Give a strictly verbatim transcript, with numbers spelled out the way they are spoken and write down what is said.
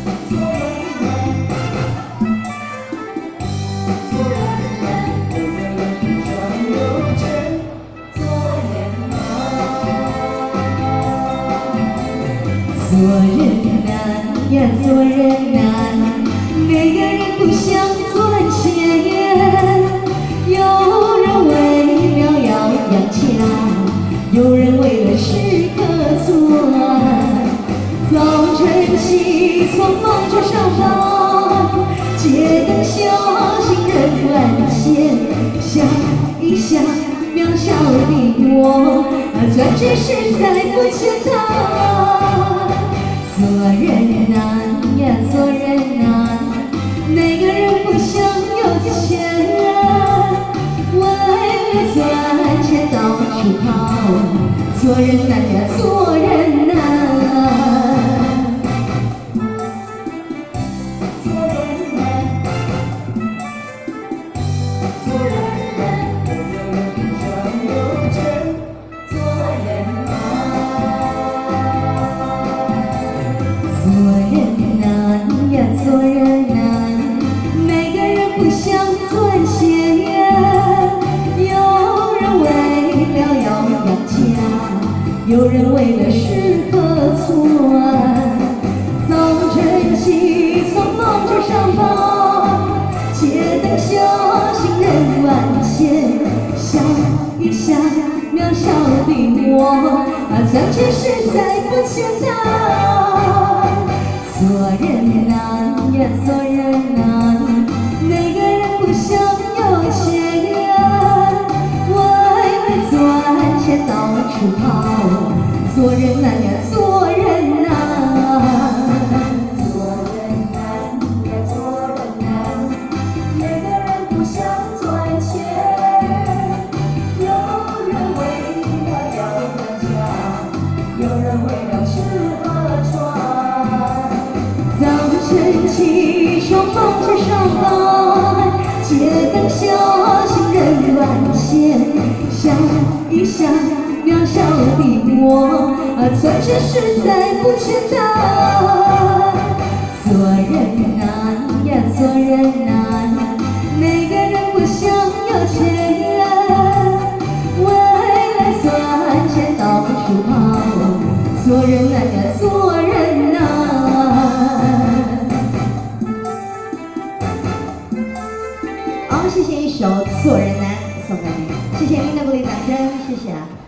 做人难呀，做人难，每个人不想赚钱。有人为了要养家，有人为了适可做。早晨起床忙着上班，街灯小行人万千，想一想渺小的我，赚钱实在不简单。做人难呀，做人难，哪个人不想有钱？为了赚钱到处跑，做人难呀，做人难。做人难，做人难，有人不想有钱，做人难。做人难呀，做人难，每个人不想赚钱。有人为了要养家，有人为了适可做。早晨起床忙着上班，街灯下行人万千。想一想渺小的我，赚钱实在不简单。做人难呀，做人难，哪个人不想有钱？为了赚钱到处跑，做人难呀，做人难。做人难呀，做人难，每个人不想赚钱。有人为了要养家，有人为了吃喝穿。早晨起床忙着上班，街灯下行人万千。想一想渺小的我，赚钱实在不简单。做人难呀，做人难，哪个人不想有钱？为了赚钱到处跑，做人难呀，做人难。好，谢谢一首《做人难》送给你，谢谢您的鼓励掌声，谢谢啊。